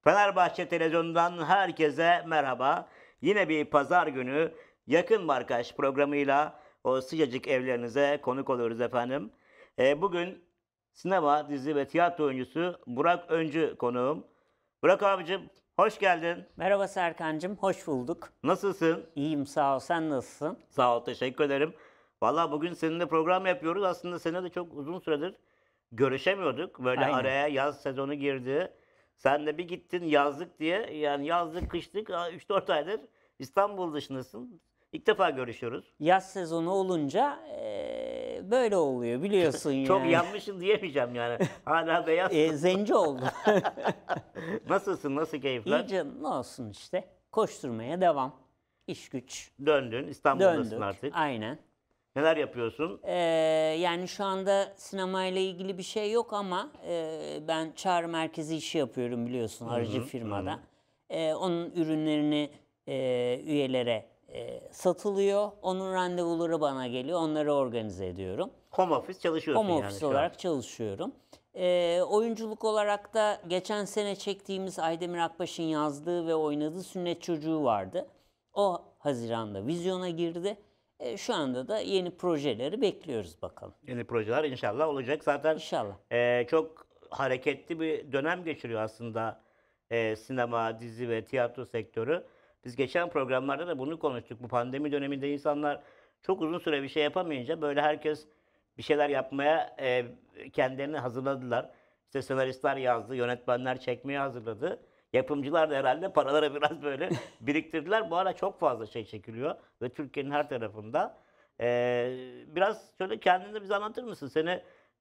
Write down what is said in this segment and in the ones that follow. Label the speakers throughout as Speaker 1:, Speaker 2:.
Speaker 1: Fenerbahçe Televizyon'dan herkese merhaba. Yine bir pazar günü Yakın Markaj programıyla o sıcacık evlerinize konuk oluyoruz efendim. Bugün sinema, dizi ve tiyatro oyuncusu Burak Öncü konuğum. Burak abicim hoş geldin.
Speaker 2: Merhaba Serkan'cığım, hoş bulduk.
Speaker 1: Nasılsın?
Speaker 2: İyiyim sağ ol, sen nasılsın?
Speaker 1: Sağ ol, teşekkür ederim. Vallahi bugün seninle program yapıyoruz. Aslında seninle de çok uzun süredir görüşemiyorduk. Böyle
Speaker 2: Aynen.
Speaker 1: araya yaz sezonu girdi. Sen de bir gittin yazlık diye. Yani yazlık, kışlık 3-4 aydır İstanbul dışındasın. İlk defa görüşüyoruz.
Speaker 2: Yaz sezonu olunca böyle oluyor biliyorsun yani.
Speaker 1: Çok yanmışsın diyemeyeceğim yani. Hala beyaz.
Speaker 2: Zenci oldum.
Speaker 1: Nasılsın? Nasıl keyifler?
Speaker 2: İyi canım, ne olsun işte. Koşturmaya devam. İş güç.
Speaker 1: Döndün. İstanbul'dasın
Speaker 2: Döndük.
Speaker 1: artık.
Speaker 2: Aynen.
Speaker 1: Neler yapıyorsun?
Speaker 2: Yani şu anda sinemayla ilgili bir şey yok ama ben çağrı merkezi işi yapıyorum biliyorsun aracı firmada. Onun ürünlerini üyelere satılıyor. Onun randevuları bana geliyor. Onları organize ediyorum.
Speaker 1: Home office çalışıyorsun
Speaker 2: Home
Speaker 1: yani
Speaker 2: office
Speaker 1: şu an.
Speaker 2: olarak çalışıyorum. Oyunculuk olarak da geçen sene çektiğimiz Aydemir Akbaş'ın yazdığı ve oynadığı Sünnet Çocuğu vardı. O Haziran'da vizyona girdi. Şu anda da yeni projeleri bekliyoruz bakalım.
Speaker 1: Yeni projeler inşallah olacak. Zaten
Speaker 2: İnşallah.
Speaker 1: çok hareketli bir dönem geçiriyor aslında sinema, dizi ve tiyatro sektörü. Biz geçen programlarda da bunu konuştuk. Bu pandemi döneminde insanlar çok uzun süre bir şey yapamayınca böyle herkes bir şeyler yapmaya kendilerini hazırladılar. İşte senaristler yazdı, yönetmenler çekmeye hazırladı. Yapımcılar da herhalde paraları biraz böyle biriktirdiler. Bu ara çok fazla şey çekiliyor ve Türkiye'nin her tarafında. Biraz şöyle kendini bize anlatır mısın? Seni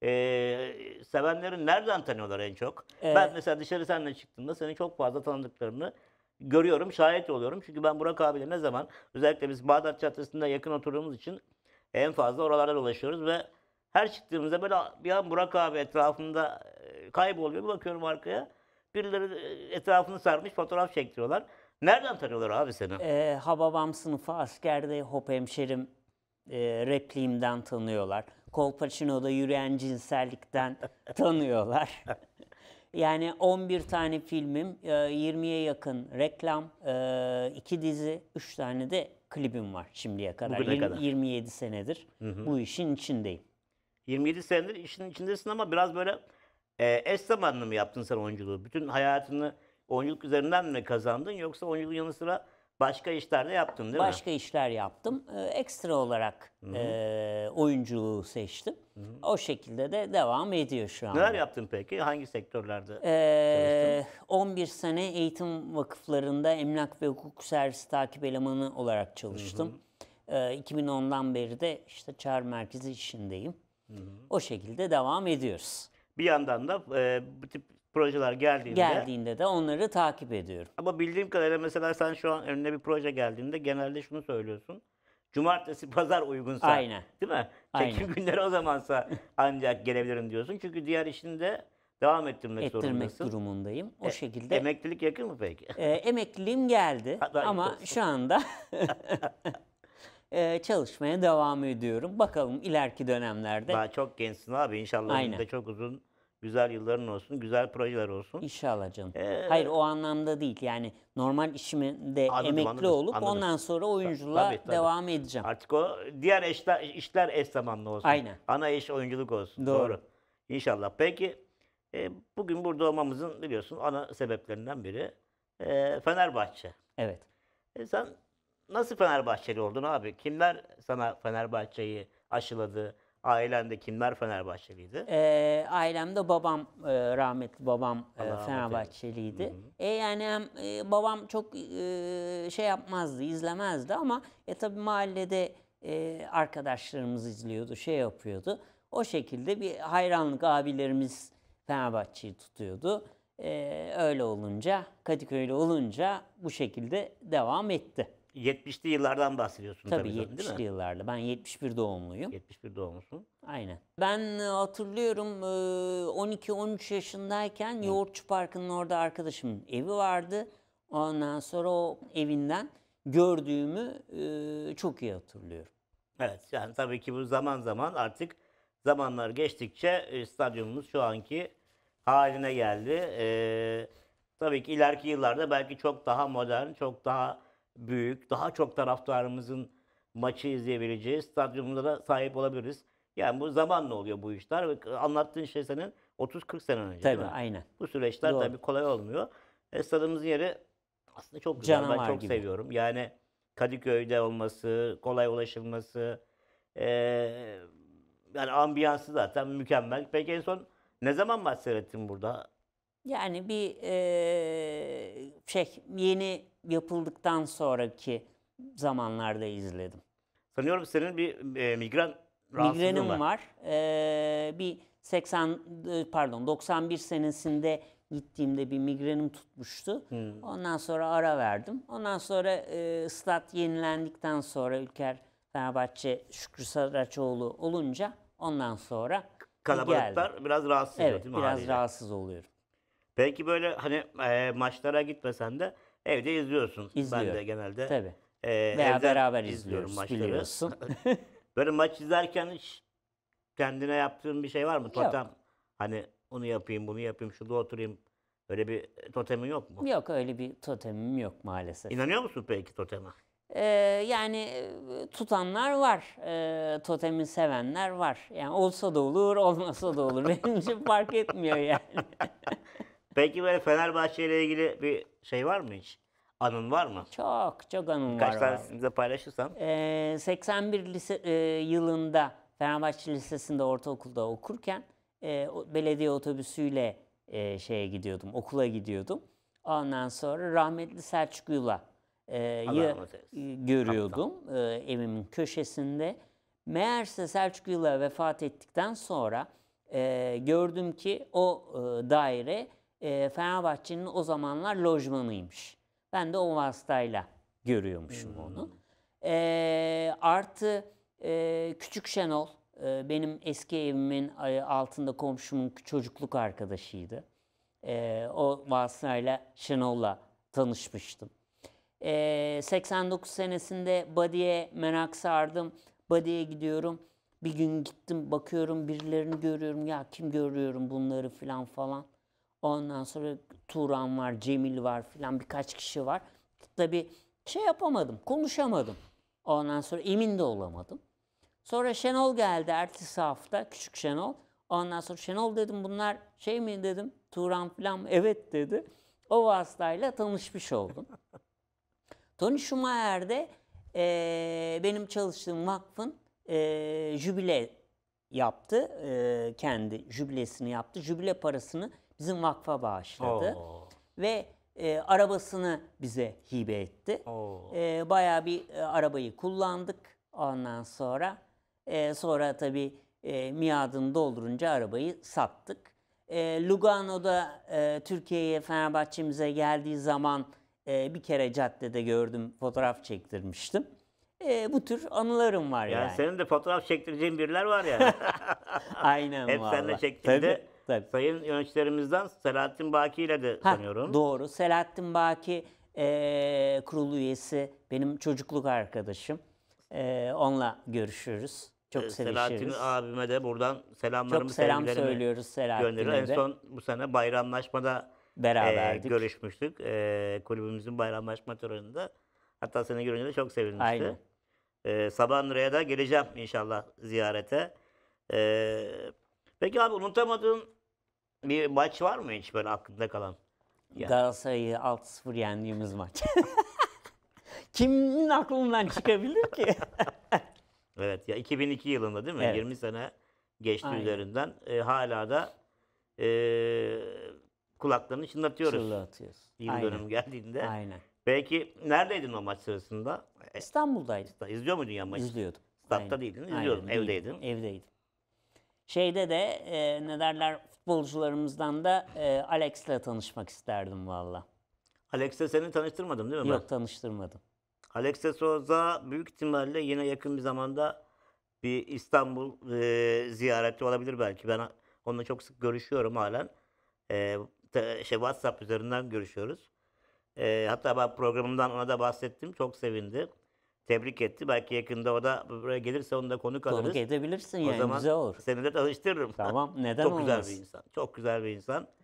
Speaker 1: sevenlerin nereden tanıyorlar en çok? Ben mesela dışarı seninle çıktığımda seni çok fazla tanıdıklarını görüyorum, şahit oluyorum. Çünkü ben Burak abiyle ne zaman, özellikle biz Bağdat Caddesi'nde yakın oturduğumuz için en fazla oralarda dolaşıyoruz ve her çıktığımızda böyle bir an Burak abi etrafında kayboluyor. Bir bakıyorum arkaya, birileri etrafını sarmış fotoğraf çektiriyorlar. Nereden tanıyorlar abi seni?
Speaker 2: Hababam sınıfı askerde hop hemşerim repliğimden tanıyorlar. Kolpaçino'da yürüyen cinsellikten tanıyorlar. Yani 11 tane filmim, 20'ye yakın reklam, 2 dizi, 3 tane de klibim var şimdiye kadar.
Speaker 1: Bugüne kadar.
Speaker 2: 27 senedir bu işin içindeyim.
Speaker 1: 27 senedir işin içindesin ama biraz böyle eş zamanlı mı yaptın sen oyunculuğu? Bütün hayatını oyunculuk üzerinden mi kazandın yoksa oyunculuğun yanı sıra başka işler de yaptın değil mi?
Speaker 2: Başka işler yaptım. Ekstra olarak oyunculuğu seçtim. O şekilde de devam ediyor şu anda.
Speaker 1: Neler yaptın peki? Hangi sektörlerde çalıştın?
Speaker 2: 11 sene eğitim vakıflarında emlak ve hukuk servisi takip elemanı olarak çalıştım. 2010'dan beri de işte çağrı merkezi işindeyim. O şekilde devam ediyoruz.
Speaker 1: Bir yandan da bu tip projeler
Speaker 2: Geldiğinde de onları takip ediyorum.
Speaker 1: ama bildiğim kadarıyla mesela sen şu an önüne bir proje geldiğinde genelde şunu söylüyorsun. Cumartesi, pazar uygunsa.
Speaker 2: Aynen.
Speaker 1: Değil mi?
Speaker 2: Aynen.
Speaker 1: Çekim günleri o zamansa ancak gelebilirim diyorsun. Çünkü diğer işinde devam ettirmek zorundasın.
Speaker 2: Durumundayım. O şekilde.
Speaker 1: Emeklilik yakın mı peki?
Speaker 2: Emekliliğim geldi
Speaker 1: Hadi hayırlı
Speaker 2: ama
Speaker 1: olsun.
Speaker 2: şu anda çalışmaya devam ediyorum. Bakalım ileriki dönemlerde.
Speaker 1: Daha çok gençsin abi. İnşallah
Speaker 2: Aynen.
Speaker 1: önünde çok uzun, güzel yılların olsun, güzel projeler olsun.
Speaker 2: İnşallah canım. Hayır o anlamda değil. Yani normal işimde emekli
Speaker 1: Anladım,
Speaker 2: olup
Speaker 1: anladım.
Speaker 2: ondan sonra oyunculuğa
Speaker 1: Tabii.
Speaker 2: devam edeceğim.
Speaker 1: Artık o diğer işler eş zamanlı olsun.
Speaker 2: Aynen.
Speaker 1: Ana iş oyunculuk olsun.
Speaker 2: Doğru.
Speaker 1: İnşallah. Peki bugün burada olmamızın biliyorsun ana sebeplerinden biri Fenerbahçe.
Speaker 2: Evet.
Speaker 1: Sen nasıl Fenerbahçeli oldun abi? Kimler sana Fenerbahçe'yi aşıladı? Ailende kimler Fenerbahçeliydi?
Speaker 2: Ailemde babam, rahmetli babam
Speaker 1: Allah rahmet
Speaker 2: Fenerbahçeliydi. Yani hem babam çok şey yapmazdı, izlemezdi ama tabii mahallede arkadaşlarımız izliyordu, şey yapıyordu. O şekilde bir hayranlık abilerimiz Fenerbahçe'yi tutuyordu. Öyle olunca, Kadıköy'lü olunca bu şekilde devam etti.
Speaker 1: 70'li yıllardan bahsediyorsun
Speaker 2: Tabii
Speaker 1: canım, değil
Speaker 2: 70'li
Speaker 1: mi?
Speaker 2: yıllarda. Ben 71 doğumluyum.
Speaker 1: 71 doğumlusun.
Speaker 2: Aynen. Ben hatırlıyorum 12-13 yaşındayken Yoğurtçu Parkı'nın orada arkadaşımın evi vardı. Ondan sonra o evinden gördüğümü çok iyi hatırlıyorum.
Speaker 1: Evet, yani tabii ki bu zaman zaman artık zamanlar geçtikçe stadyumumuz şu anki haline geldi. tabii ki ileriki yıllarda belki çok daha modern, çok daha büyük, daha çok taraftarımızın maçı izleyebileceği stadyumlara da sahip olabiliriz. Yani bu zamanla oluyor bu işler ve anlattığın şey senin 30-40 sene önce değil
Speaker 2: Tabii,
Speaker 1: mi?
Speaker 2: aynen.
Speaker 1: Bu süreçler
Speaker 2: Doğru.
Speaker 1: tabii kolay olmuyor. Stadımızın yeri aslında çok güzel. Ben
Speaker 2: Canavar
Speaker 1: çok
Speaker 2: gibi.
Speaker 1: seviyorum. Yani Kadıköy'de olması, kolay ulaşılması, eee, yani ambiyansı zaten mükemmel. Peki en son ne zaman maç seyrettin burada?
Speaker 2: Yani bir yeni yapıldıktan sonraki zamanlarda izledim.
Speaker 1: Sanıyorum senin bir migren rahatsızlığın
Speaker 2: Migrenim
Speaker 1: var.
Speaker 2: var. Bir 91 senesinde gittiğimde bir migrenim tutmuştu. Ondan sonra ara verdim. Ondan sonra stat yenilendikten sonra Ülker Fenerbahçe Şükrü Saraçoğlu olunca ondan sonra geldim.
Speaker 1: Kalabalıklar biraz rahatsız ediyor
Speaker 2: Evet,
Speaker 1: değil mi
Speaker 2: biraz
Speaker 1: haliyle?
Speaker 2: rahatsız oluyorum.
Speaker 1: Peki böyle hani maçlara gitmesen de evde izliyorsun. Ben de
Speaker 2: İzliyorum.
Speaker 1: genelde
Speaker 2: Tabii.
Speaker 1: e,
Speaker 2: Veya
Speaker 1: evden
Speaker 2: beraber
Speaker 1: izliyorum
Speaker 2: izliyoruz
Speaker 1: maçları.
Speaker 2: biliyorsun.
Speaker 1: Böyle maç izlerken hiç kendine yaptığın bir şey var mı? Totem.
Speaker 2: Yok.
Speaker 1: Hani onu yapayım, bunu yapayım, şurada oturayım. Öyle bir totemin yok mu?
Speaker 2: Yok, öyle bir totemim yok maalesef.
Speaker 1: İnanıyor musun peki toteme?
Speaker 2: Yani tutanlar var. Totemi sevenler var. Yani olsa da olur, olmasa da olur. Benim için fark etmiyor yani.
Speaker 1: Peki böyle Fenerbahçe ile ilgili bir şey var mı hiç? Anın var mı?
Speaker 2: Çok çok anım
Speaker 1: Birkaç
Speaker 2: var.
Speaker 1: tanesini bize paylaşırsan.
Speaker 2: 81 yılında Fenerbahçe Lisesi'nde ortaokulda okurken belediye otobüsüyle şeye gidiyordum, okula gidiyordum. Ondan sonra rahmetli Selçuk Yula
Speaker 1: Allah rahmet eylesin.
Speaker 2: görüyordum evimin köşesinde. Meğerse Selçuk Yula vefat ettikten sonra gördüm ki o daire Fenerbahçe'nin o zamanlar lojmanıymış. Ben de o vasıtayla görüyormuşum onu. Artı Küçük Şenol benim eski evimin altında komşumun çocukluk arkadaşıydı. O vasıtayla Şenol'la tanışmıştım. 89 senesinde Body'ye merak sardım. Body'ye gidiyorum. Bir gün gittim bakıyorum birilerini görüyorum. Ya kim görüyorum bunları falan. Ondan sonra Turan var, Cemil var filan birkaç kişi var. Tabii şey yapamadım, konuşamadım. Ondan sonra emin de olamadım. Sonra Şenol geldi ertesi hafta, küçük Şenol. Ondan sonra Şenol dedim bunlar şey mi dedim, Turan filan mı? Evet dedi. O vasıtayla tanışmış oldum. Tony Schumacher de benim çalıştığım vakfın jübile yaptı. Kendi jübilesini yaptı. Jübile parasını bizim vakfa bağışladı.
Speaker 1: Oo.
Speaker 2: Ve arabasını bize hibe etti.
Speaker 1: Oo.
Speaker 2: Bayağı bir arabayı kullandık ondan sonra. Sonra tabii miadını doldurunca arabayı sattık. Lugano'da Türkiye'ye Fenerbahçe'mize geldiği zaman bir kere caddede gördüm, fotoğraf çektirmiştim. Bu tür anılarım var
Speaker 1: Yani
Speaker 2: yani.
Speaker 1: senin de fotoğraf çektireceğin biriler var yani.
Speaker 2: Aynen
Speaker 1: Hep
Speaker 2: vallahi.
Speaker 1: seninle çektiğinde
Speaker 2: Tabii.
Speaker 1: sayın yöneticilerimizden Selahattin Baki ile de sanıyorum.
Speaker 2: Doğru. Selahattin Baki kurulu üyesi, benim çocukluk arkadaşım. Onunla görüşürüz. Çok
Speaker 1: Selahattin
Speaker 2: sevişiriz.
Speaker 1: abime de buradan selamlarımı,
Speaker 2: Çok selam
Speaker 1: sevgilerimi
Speaker 2: söylüyoruz
Speaker 1: gönderiyorum.
Speaker 2: Selahattin'e
Speaker 1: En
Speaker 2: de.
Speaker 1: son bu sene bayramlaşmada
Speaker 2: Beraberdik.
Speaker 1: görüşmüştük. Kulübümüzün bayramlaşma töreninde. Hatta seni görünce de çok sevinmişti.
Speaker 2: Aynen.
Speaker 1: Sabahınra'ya da geleceğim inşallah ziyarete. Peki abi unutamadığın bir maç var mı hiç böyle aklında kalan? Yani.
Speaker 2: Galatasaray'ı 6-0 yendiğimiz maç. Kimin aklından çıkabilir ki?
Speaker 1: Evet ya 2002 yılında değil mi?
Speaker 2: Evet.
Speaker 1: 20 sene geçti
Speaker 2: Aynen.
Speaker 1: üzerinden. Hala da kulaklarını çınlatıyoruz.
Speaker 2: Çırlatıyoruz.
Speaker 1: Yıl
Speaker 2: Aynen.
Speaker 1: dönümü geldiğinde.
Speaker 2: Aynen.
Speaker 1: Peki neredeydin o maç sırasında?
Speaker 2: İstanbul'daydım.
Speaker 1: İzliyor muydun ya maçı?
Speaker 2: İzliyordum.
Speaker 1: Statta
Speaker 2: Aynen.
Speaker 1: değildin,
Speaker 2: Aynen,
Speaker 1: izliyordun,
Speaker 2: değildim.
Speaker 1: evdeydin.
Speaker 2: Evdeydim. Şeyde de ne derler futbolcularımızdan da Alex'le tanışmak isterdim valla.
Speaker 1: Alex'e seni tanıştırmadım değil mi
Speaker 2: Yok, tanıştırmadım.
Speaker 1: Alex de Souza büyük ihtimalle yine yakın bir zamanda bir İstanbul ziyareti olabilir belki. Ben onunla çok sık görüşüyorum halen. WhatsApp üzerinden görüşüyoruz. Hatta ben programımdan ona da bahsettim. Çok sevindi. Tebrik etti. Belki yakında o da buraya gelirse onu da konuk alırız.
Speaker 2: Konuk edebilirsin
Speaker 1: O
Speaker 2: yani,
Speaker 1: zaman
Speaker 2: güzel olur.
Speaker 1: seni de tanıştırırım.
Speaker 2: Tamam, neden
Speaker 1: Çok güzel
Speaker 2: olmasın?
Speaker 1: bir insan. Çok güzel bir insan.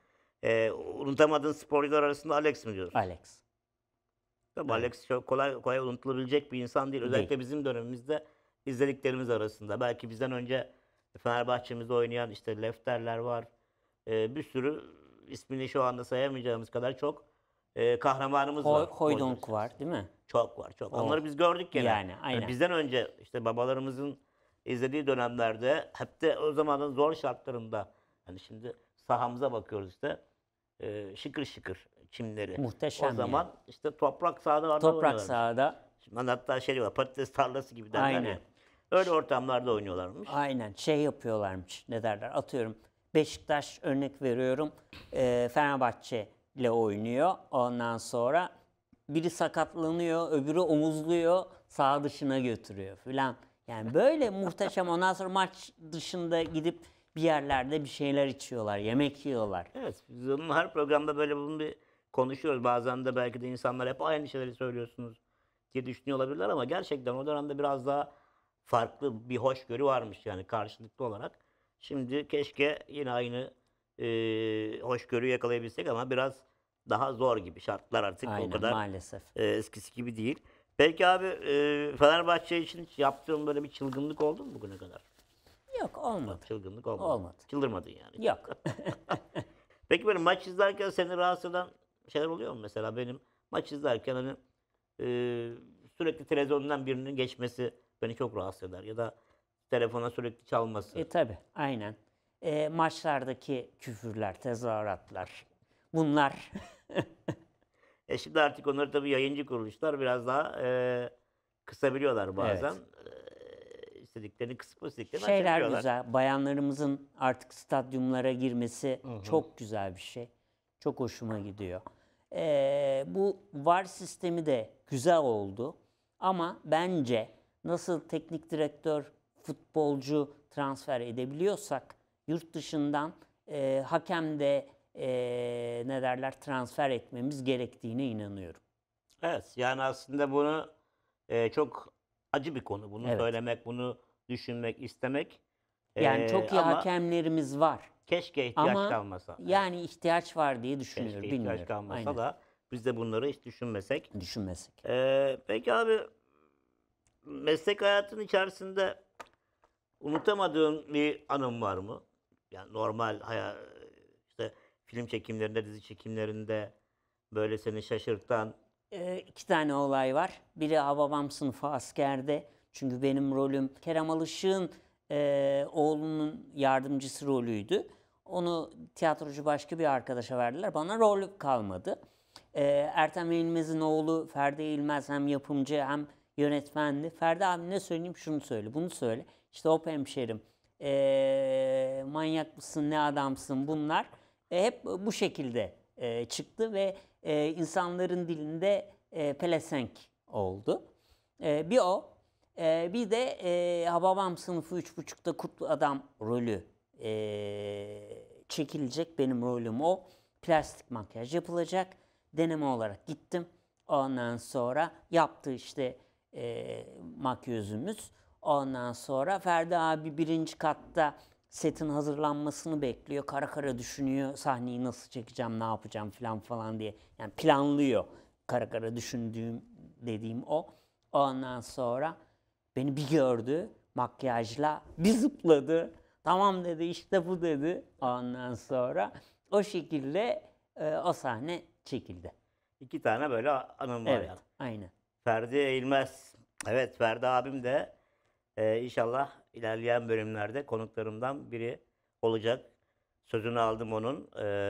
Speaker 1: Unutamadığın sporcular arasında Alex mi diyorsun?
Speaker 2: Alex.
Speaker 1: Tabii
Speaker 2: Evet.
Speaker 1: Alex çok kolay unutulabilecek bir insan değil. Özellikle
Speaker 2: Değil.
Speaker 1: bizim dönemimizde izlediklerimiz arasında. Belki bizden önce Fenerbahçe'mizde oynayan işte Lefter'ler var. Bir sürü ismini şu anda sayamayacağımız kadar çok kahramanımız var futbolcu
Speaker 2: Hoydonk var
Speaker 1: içerisinde.
Speaker 2: değil mi?
Speaker 1: Çok var, çok.
Speaker 2: O
Speaker 1: Onları biz gördük gene.
Speaker 2: yani
Speaker 1: Yani
Speaker 2: aynen.
Speaker 1: bizden önce işte babalarımızın izlediği dönemlerde hep de o zamanın zor şartlarında, hani şimdi sahamıza bakıyoruz işte, şıkır şıkır çimleri.
Speaker 2: Muhteşem
Speaker 1: O zaman
Speaker 2: yani.
Speaker 1: işte toprak sahalarda
Speaker 2: Toprak
Speaker 1: oynuyorlarmış.
Speaker 2: sahada
Speaker 1: Şimdi hatta şey var, patates tarlası gibi derler
Speaker 2: aynen.
Speaker 1: ya. Öyle ortamlarda oynuyorlarmış.
Speaker 2: Aynen şey yapıyorlarmış, ne derler, atıyorum Beşiktaş örnek veriyorum, Fenerbahçe ile oynuyor, ondan sonra biri sakatlanıyor, öbürü omuzluyor, saha dışına götürüyor filan. Yani böyle muhteşem. Ondan sonra maç dışında gidip bir yerlerde bir şeyler içiyorlar, yemek yiyorlar.
Speaker 1: Evet, biz onun her programda böyle bunu bir konuşuyoruz. Bazen de belki de insanlar hep aynı şeyleri söylüyorsunuz diye düşünüyor olabilirler ama gerçekten o dönemde biraz daha farklı bir hoşgörü varmış yani karşılıklı olarak. Şimdi keşke yine aynı hoşgörüyü yakalayabilsek ama biraz daha zor gibi. Şartlar artık o
Speaker 2: Aynen,
Speaker 1: kadar
Speaker 2: maalesef.
Speaker 1: eskisi gibi değil. Peki abi, Fenerbahçe için hiç yaptığın böyle bir çılgınlık oldu mu bugüne kadar?
Speaker 2: Yok, olmadı.
Speaker 1: Çılgınlık olmadı.
Speaker 2: Olmadı.
Speaker 1: Çıldırmadın yani.
Speaker 2: Yok.
Speaker 1: Peki böyle maç izlerken seni rahatsız eden şeyler oluyor mu? Mesela benim maç izlerken hani sürekli televizyondan birinin geçmesi beni çok rahatsız eder. Ya da telefona sürekli çalması.
Speaker 2: Tabii, aynen. Maçlardaki küfürler, tezahüratlar, bunlar
Speaker 1: Şimdi artık onları tabii yayıncı kuruluşlar biraz daha kısabiliyorlar bazen.
Speaker 2: evet.
Speaker 1: İstediklerini kısıp istediklerini
Speaker 2: Şeyler
Speaker 1: açabiliyorlar.
Speaker 2: güzel. Bayanlarımızın artık stadyumlara girmesi çok güzel bir şey. Çok hoşuma gidiyor. Bu VAR sistemi de güzel oldu. Ama bence nasıl teknik direktör, futbolcu transfer edebiliyorsak yurt dışından hakem de ne derler, transfer etmemiz gerektiğine inanıyorum.
Speaker 1: Evet, yani aslında bunu çok acı bir konu. Bunu
Speaker 2: Evet.
Speaker 1: söylemek, bunu düşünmek, istemek.
Speaker 2: Yani çok iyi
Speaker 1: Ama
Speaker 2: hakemlerimiz var.
Speaker 1: keşke ihtiyaç
Speaker 2: Ama
Speaker 1: kalmasa. Evet,
Speaker 2: yani ihtiyaç var diye
Speaker 1: keşke
Speaker 2: düşünüyorum.
Speaker 1: ihtiyaç
Speaker 2: Bilmiyorum.
Speaker 1: kalmasa
Speaker 2: Aynen.
Speaker 1: da biz de bunları hiç düşünmesek.
Speaker 2: Düşünmesek.
Speaker 1: Peki abi, meslek hayatının içerisinde unutamadığın bir anın var mı? Yani normal işte film çekimlerinde, dizi çekimlerinde böyle seni şaşırtan.
Speaker 2: İki tane olay var. Biri Hababam Sınıfı askerde. Çünkü benim rolüm Kerem Alışık'ın oğlunun yardımcısı rolüydü. Onu tiyatrocu başka bir arkadaşa verdiler. Bana rol kalmadı. Ertem Eğilmez'in oğlu Ferdi Eğilmez hem yapımcı hem yönetmendi. Ferdi abi ne söyleyeyim, şunu söyle, bunu söyle. İşte hop hemşerim, manyak mısın, ne adamsın, bunlar. Hep bu şekilde çıktı ve insanların dilinde pelesenk oldu. Bir o. Bir de Hababam Sınıfı 3.5'ta Kutlu Adam rolü çekilecek. Benim rolüm o. Plastik makyaj yapılacak. Deneme olarak gittim. Ondan sonra yaptı işte makyözümüz. Ondan sonra Ferdi abi birinci katta setin hazırlanmasını bekliyor. Kara kara düşünüyor. Sahneyi nasıl çekeceğim, ne yapacağım falan diye. Yani planlıyor. Kara kara düşündüğüm dediğim o. Ondan sonra beni bir gördü makyajla, bir zıpladı. Tamam dedi, işte bu dedi. Ondan sonra o şekilde o sahne çekildi.
Speaker 1: İki tane böyle anım var
Speaker 2: Evet,
Speaker 1: yani.
Speaker 2: aynen.
Speaker 1: Ferdi Eğilmez. Evet, Ferdi abim de inşallah ilerleyen bölümlerde konuklarımdan biri olacak. Sözünü aldım onun.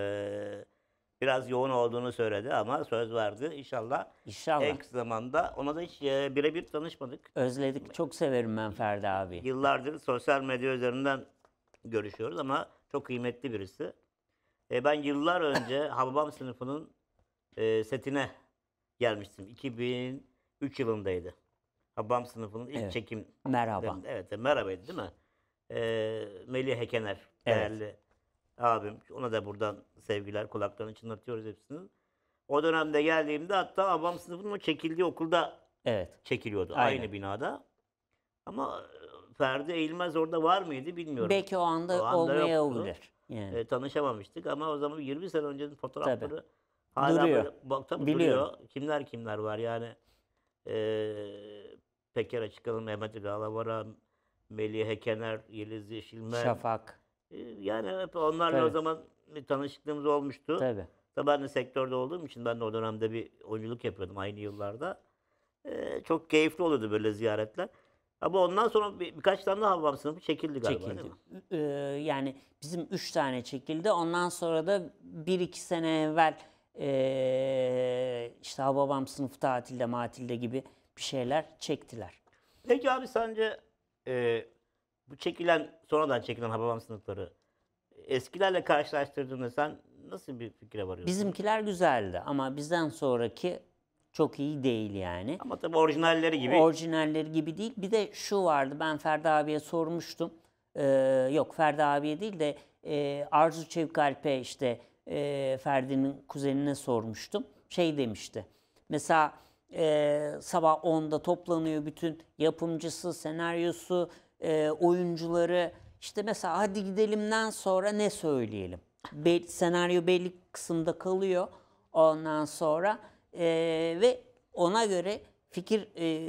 Speaker 1: Biraz yoğun olduğunu söyledi ama söz verdi. İnşallah
Speaker 2: İnşallah.
Speaker 1: en kısa zamanda. Ona da hiç birebir tanışmadık.
Speaker 2: Özledik. Çok severim ben Ferdi abi.
Speaker 1: Yıllardır sosyal medya üzerinden görüşüyoruz ama çok kıymetli birisi. Ben yıllar önce Hababam Sınıfı'nın setine gelmiştim. 2003 yılındaydı. Hababam Sınıfı'nın ilk
Speaker 2: Evet.
Speaker 1: çekim.
Speaker 2: Merhaba.
Speaker 1: Evet, merhabaydı değil mi? Melih Hekener, değerli abim. Ona da buradan sevgiler, kulaklarını çınlatıyoruz hepsinin. O dönemde geldiğimde hatta Hababam Sınıfı'nın o çekildiği okulda
Speaker 2: Evet.
Speaker 1: çekiliyordu.
Speaker 2: Aynen.
Speaker 1: Aynı binada. Ama Ferdi Eğilmez orada var mıydı bilmiyorum.
Speaker 2: Belki o anda
Speaker 1: O anda yoktu.
Speaker 2: olmayabilir. Yani.
Speaker 1: Tanışamamıştık ama o zaman 20 sene öncenin fotoğrafları hala
Speaker 2: Duruyor.
Speaker 1: böyle bak tabii
Speaker 2: Biliyorum.
Speaker 1: duruyor. Kimler var yani Peker Açıkalın, Mehmet Ali Alavara, Melih Ekener, Yeliz Yeşilmen.
Speaker 2: Şafak.
Speaker 1: Yani hep onlarla o
Speaker 2: Tabii.
Speaker 1: zaman bir tanışıklığımız olmuştu.
Speaker 2: Tabii.
Speaker 1: Tabii ben de sektörde olduğum için ben de o dönemde bir oyunculuk yapıyordum aynı yıllarda. Çok keyifli oluyordu böyle ziyaretler. Ama ondan sonra birkaç tane daha Hababam Sınıfı çekildi galiba değil
Speaker 2: Çekildi.
Speaker 1: mi?
Speaker 2: Yani bizim 3 tane çekildi. Ondan sonra da 1-2 sene evvel işte Hababam Sınıfı tatilde matilde gibi bir şeyler çektiler.
Speaker 1: Peki abi sence bu sonradan çekilen Hababam Sınıfları eskilerle karşılaştırdığında sen nasıl bir fikre varıyorsun?
Speaker 2: Bizimkiler güzeldi ama bizden sonraki çok iyi değil yani.
Speaker 1: Ama tabii orijinalleri gibi.
Speaker 2: Orijinalleri gibi değil. Bir de şu vardı, ben Ferdi abiye sormuştum. Yok Ferdi abiye değil de Arzu Çevikalp'e işte Ferdi'nin kuzenine sormuştum. Şey demişti. Mesela sabah 10'da toplanıyor bütün yapımcısı, senaryosu, oyuncuları. İşte mesela hadi gidelimden sonra ne söyleyelim? Senaryo belli kısımda kalıyor ondan sonra ve ona göre fikir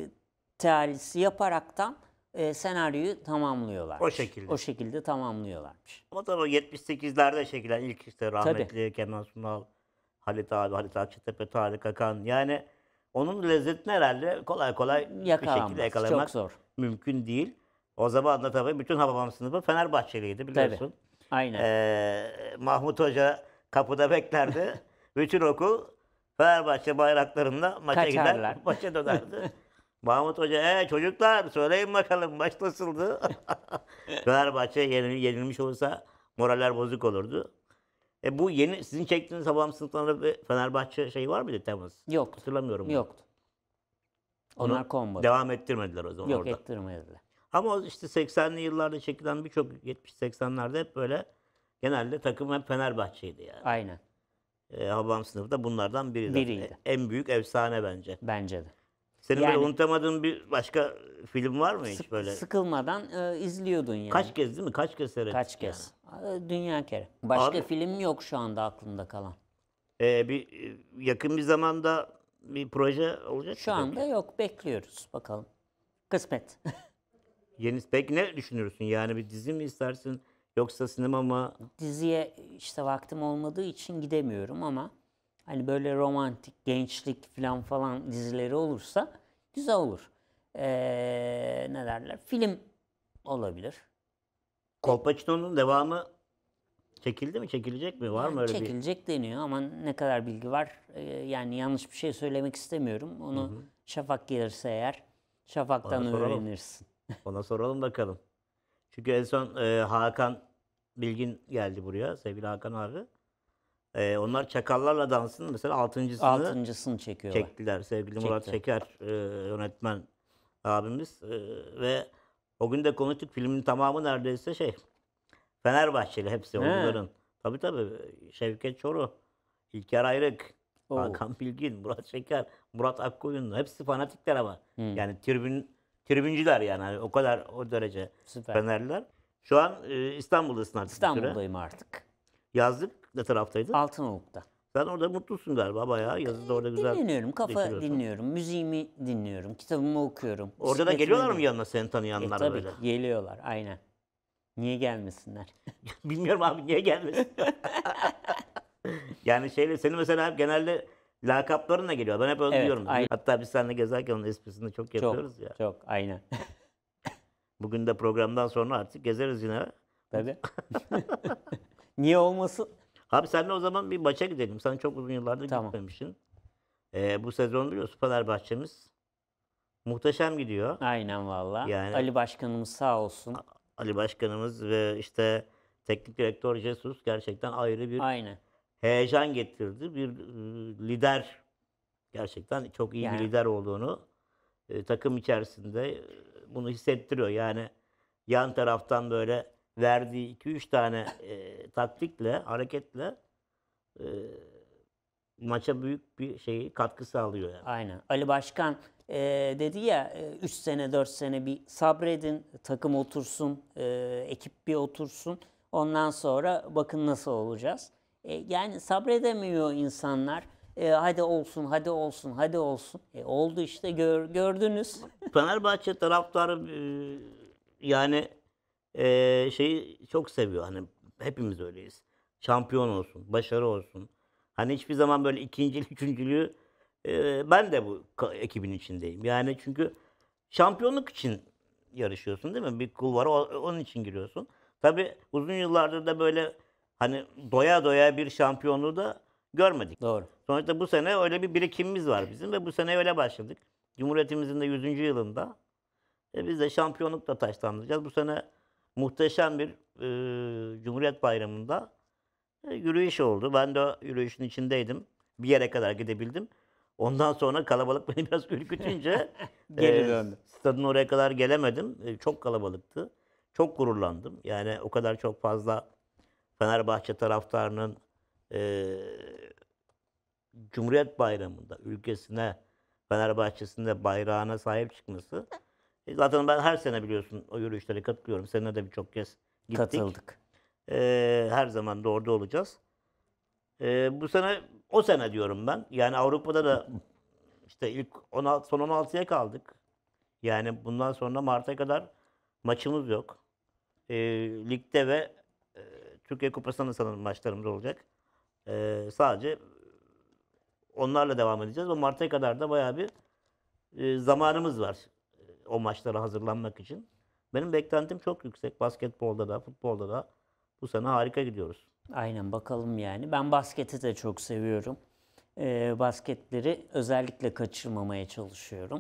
Speaker 2: teorisi yaparaktan senaryoyu tamamlıyorlarmış.
Speaker 1: O şekilde.
Speaker 2: O şekilde tamamlıyorlarmış.
Speaker 1: Ama tabii 78'lerde çekilen ilk işte rahmetli Kemal Sunal, Halit abi, Halit Akçatepe, Tarık Akan. Yani onun lezzetini herhalde kolay kolay bir
Speaker 2: Yakalanmaz,
Speaker 1: şekilde yakalamak
Speaker 2: çok zor.
Speaker 1: mümkün değil. O zaman da tabii bütün Hababam sınıfı Fenerbahçeliydi biliyorsun.
Speaker 2: Aynen.
Speaker 1: Mahmut Hoca kapıda beklerdi. Bütün okul Fenerbahçe bayraklarında maça
Speaker 2: Kaçarlar.
Speaker 1: gider, maça dönerdi. Mahmut Hoca, çocuklar söyleyin bakalım maç nasıldı? Fenerbahçe yenilmiş olursa moraller bozuk olurdu. Bu sizin çektiğiniz Hababam sınıflarında bir Fenerbahçe şeyi var mıydı teması?
Speaker 2: Yoktu.
Speaker 1: Hatırlamıyorum. bunu.
Speaker 2: Yoktu.
Speaker 1: Onu
Speaker 2: Onlar konmadı.
Speaker 1: devam ettirmediler o zaman
Speaker 2: Yok,
Speaker 1: orada.
Speaker 2: ettirmediler.
Speaker 1: Ama işte 80'li yıllarda çekilen birçok 70-80'lerde hep böyle genelde takım hep Fenerbahçe'ydi yani.
Speaker 2: Aynen.
Speaker 1: Hababam sınıfı da bunlardan biriydi.
Speaker 2: Biriydi.
Speaker 1: En büyük efsane bence.
Speaker 2: Bence de.
Speaker 1: Senin
Speaker 2: Yani-
Speaker 1: böyle unutamadığın bir başka film var mı hiç böyle?
Speaker 2: Sıkılmadan izliyordun yani.
Speaker 1: Kaç kez değil mi? Kaç kez seyrettik
Speaker 2: Kaç kez? Dünya kere. Başka
Speaker 1: Abi-
Speaker 2: film yok şu anda aklımda kalan.
Speaker 1: Yakın bir zamanda bir proje olacak
Speaker 2: Şu
Speaker 1: mı
Speaker 2: anda
Speaker 1: peki?
Speaker 2: yok. Bekliyoruz. Bakalım. Kısmet.
Speaker 1: Peki ne düşünürsün? Yani bir dizi mi istersin? Yoksa sinema mı?
Speaker 2: Diziye işte vaktim olmadığı için gidemiyorum ama hani böyle romantik, gençlik falan dizileri olursa güzel olur. Ne derler? Film olabilir.
Speaker 1: Kolpaçino'nun devamı çekildi mi? Çekilecek mi? Var mı öyle bir?
Speaker 2: Çekilecek deniyor ama ne kadar bilgi var? Yani yanlış bir şey söylemek istemiyorum. Onu Şafak gelirse eğer Şafak'tan
Speaker 1: Ona soralım.
Speaker 2: öğrenirsin.
Speaker 1: Ona soralım bakalım. Çünkü en son Hakan Bilgin geldi buraya. Sevgili Hakan abi. Onlar Çakallarla Dans'ın mesela 6.'sını
Speaker 2: Altıncısını çekiyorlar.
Speaker 1: çektiler. Sevgili Murat
Speaker 2: Çekti.
Speaker 1: Şeker yönetmen abimiz. Ve o gün de konuştuk. Filmin tamamı neredeyse Fenerbahçeli hepsi oyuncuların. Tabii. Şevket Çoruh, İlker Ayrık,
Speaker 2: Oo.
Speaker 1: Hakan Bilgin, Murat Şeker, Murat Akkoyun. Hepsi fanatikler ama. Yani tribüncüler yani. Hani o kadar o derece
Speaker 2: Süper.
Speaker 1: Fenerliler. Şu an İstanbul'dasın artık bir süre.
Speaker 2: İstanbul'dayım artık.
Speaker 1: Yazlık ne taraftaydın?
Speaker 2: Altınoluk'ta.
Speaker 1: Sen orada mutlusun galiba bayağı. Yazı da orada güzel
Speaker 2: Dinleniyorum, kafa
Speaker 1: geçiriyorsun.
Speaker 2: dinliyorum, müziğimi dinliyorum, kitabımı okuyorum.
Speaker 1: Orada da
Speaker 2: bisikletimi
Speaker 1: geliyorlar mı
Speaker 2: dinliyorum.
Speaker 1: yanına seni tanıyanlar
Speaker 2: Tabii
Speaker 1: böyle?
Speaker 2: geliyorlar, aynen. Niye gelmesinler?
Speaker 1: Bilmiyorum abi niye gelmesin. Yani senin mesela hep genelde lakaplarınla geliyor. Ben hep öyle
Speaker 2: Evet,
Speaker 1: diyorum.
Speaker 2: aynen.
Speaker 1: Hatta biz seninle gezerken onun esprisini çok yapıyoruz ya.
Speaker 2: Çok, aynen.
Speaker 1: Bugün de programdan sonra artık gezeriz yine.
Speaker 2: Tabii. Niye olmasın?
Speaker 1: Abi seninle o zaman bir maça gidelim. Sen çok uzun yıllardır
Speaker 2: Tamam.
Speaker 1: gitmemişsin. Bu sezon biliyorsun Fenerbahçe'miz muhteşem gidiyor.
Speaker 2: Aynen valla.
Speaker 1: Yani-
Speaker 2: Ali Başkanımız sağ olsun.
Speaker 1: Ali Başkanımız ve işte teknik direktör Jesus gerçekten ayrı bir
Speaker 2: Aynen.
Speaker 1: heyecan getirdi. Bir lider, gerçekten çok iyi bir
Speaker 2: Yani-
Speaker 1: lider olduğunu takım içerisinde bunu hissettiriyor. Yani yan taraftan böyle verdiği 2-3 tane taktikle, hareketle e, maça büyük bir katkı sağlıyor yani.
Speaker 2: Aynen. Ali Başkan dedi ya 3 sene 4 sene bir sabredin, takım otursun, ekip bir otursun. Ondan sonra bakın nasıl olacağız. Yani sabredemiyor insanlar. Hadi olsun, hadi olsun, hadi olsun. Oldu işte gördünüz.
Speaker 1: Fenerbahçe taraftarı yani şeyi çok seviyor. Hani hepimiz öyleyiz. Şampiyon olsun, başarı olsun. Hani hiçbir zaman böyle ikincilik, üçüncülüğü ben de bu ekibin içindeyim. Yani çünkü şampiyonluk için yarışıyorsun değil mi? Bir kulvara onun için giriyorsun. Tabii uzun yıllardır da böyle hani doya doya bir şampiyonluğu da görmedik.
Speaker 2: Doğru.
Speaker 1: Sonuçta bu sene öyle bir birikimimiz var bizim ve bu sene öyle başladık. Cumhuriyetimizin de 100. yılında biz de şampiyonlukla taçlandıracağız. Bu sene muhteşem bir Cumhuriyet Bayramı'nda yürüyüş oldu. Ben de yürüyüşün içindeydim. Bir yere kadar gidebildim. Ondan sonra kalabalık beni biraz ürkütünce
Speaker 2: Geri döndüm.
Speaker 1: stadın oraya kadar gelemedim. Çok kalabalıktı. Çok gururlandım. Yani o kadar çok fazla Fenerbahçe taraftarının Cumhuriyet Bayramı'nda ülkesine, Fenerbahçe'sinde bayrağına sahip çıkması. Zaten ben her sene biliyorsun o yürüyüşlere katılıyorum. Seninle de birçok kez gittik.
Speaker 2: Katıldık.
Speaker 1: Her zaman da orada olacağız. Bu sene o sene diyorum ben. Yani Avrupa'da da işte ilk 16, son 16'ya kaldık. Yani bundan sonra Mart'a kadar maçımız yok. Ligde ve Türkiye Kupası'nda sanırım maçlarımız olacak. Sadece onlarla devam edeceğiz. O Mart'a kadar da bayağı bir zamanımız var o maçlara hazırlanmak için. Benim beklentim çok yüksek. Basketbolda da, futbolda da bu sene harika gidiyoruz.
Speaker 2: Aynen bakalım yani. Ben basketi de çok seviyorum. Basketleri özellikle kaçırmamaya çalışıyorum.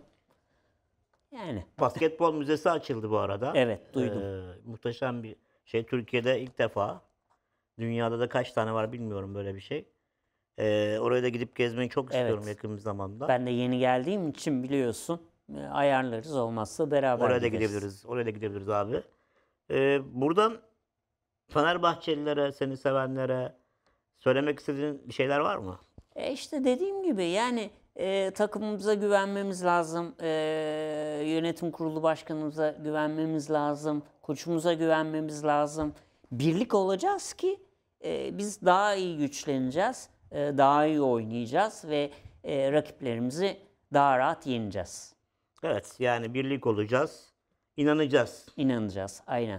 Speaker 2: Yani
Speaker 1: Basketbol müzesi açıldı bu arada.
Speaker 2: evet duydum.
Speaker 1: Muhteşem bir şey. Türkiye'de ilk defa. Dünyada da kaç tane var bilmiyorum böyle bir şey. Oraya da gidip gezmeyi çok istiyorum
Speaker 2: Evet.
Speaker 1: yakın bir zamanda.
Speaker 2: Ben de yeni geldiğim için biliyorsun ayarlarız olmazsa beraber
Speaker 1: Oraya da
Speaker 2: gideriz.
Speaker 1: gidebiliriz. Oraya da gidebiliriz abi. Buradan Fenerbahçelilere, seni sevenlere söylemek istediğin bir şeyler var mı?
Speaker 2: İşte dediğim gibi yani takımımıza güvenmemiz lazım. Yönetim kurulu başkanımıza güvenmemiz lazım. Koçumuza güvenmemiz lazım. Birlik olacağız ki biz daha iyi güçleneceğiz. Daha iyi oynayacağız ve rakiplerimizi daha rahat yeneceğiz.
Speaker 1: Evet, yani birlik olacağız. İnanacağız.
Speaker 2: İnanacağız. Aynen.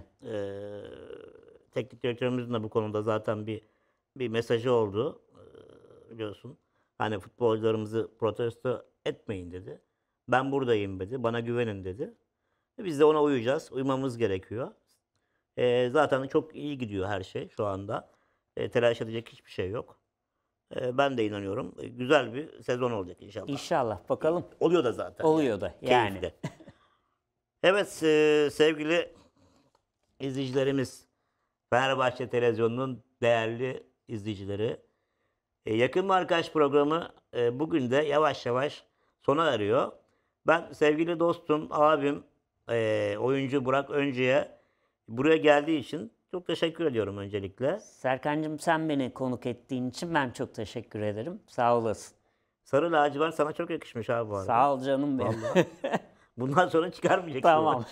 Speaker 1: Teknik direktörümüzün de bu konuda zaten bir mesajı oldu. Biliyorsun. Hani futbolcularımızı protesto etmeyin dedi. Ben buradayım dedi. Bana güvenin dedi. Biz de ona uyacağız. Uymamız gerekiyor. Zaten çok iyi gidiyor her şey şu anda. Telaş edecek hiçbir şey yok. Ben de inanıyorum. Güzel bir sezon olacak inşallah.
Speaker 2: İnşallah. Bakalım.
Speaker 1: Oluyor da zaten.
Speaker 2: Oluyor da yani.
Speaker 1: Keyifli. Evet sevgili izleyicilerimiz, Fenerbahçe Televizyonu'nun değerli izleyicileri, Yakın Markaj programı bugün de yavaş yavaş sona eriyor. Ben sevgili dostum, abim, oyuncu Burak Öncü'ye buraya geldiği için çok teşekkür ediyorum öncelikle.
Speaker 2: Serkan'cığım sen beni konuk ettiğin için ben çok teşekkür ederim. Sağ olasın.
Speaker 1: Sarı lacivert sana çok yakışmış abi bu arada.
Speaker 2: Sağ ol canım benim.
Speaker 1: Bundan sonra çıkarmayacaksın.
Speaker 2: Tamam.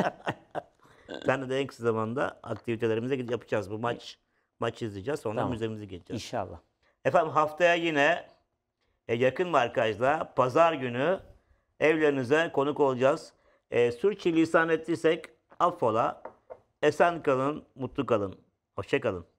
Speaker 1: Sen de en kısa zamanda aktivitelerimize yapacağız. Bu maç izleyeceğiz. Sonra
Speaker 2: Tamam.
Speaker 1: müzemize geçeceğiz.
Speaker 2: İnşallah.
Speaker 1: Efendim haftaya yine Yakın Markaj'la pazar günü evlerinize konuk olacağız. Sürçülisan ettiysek affola. Esen kalın, mutlu kalın. Hoşça kalın.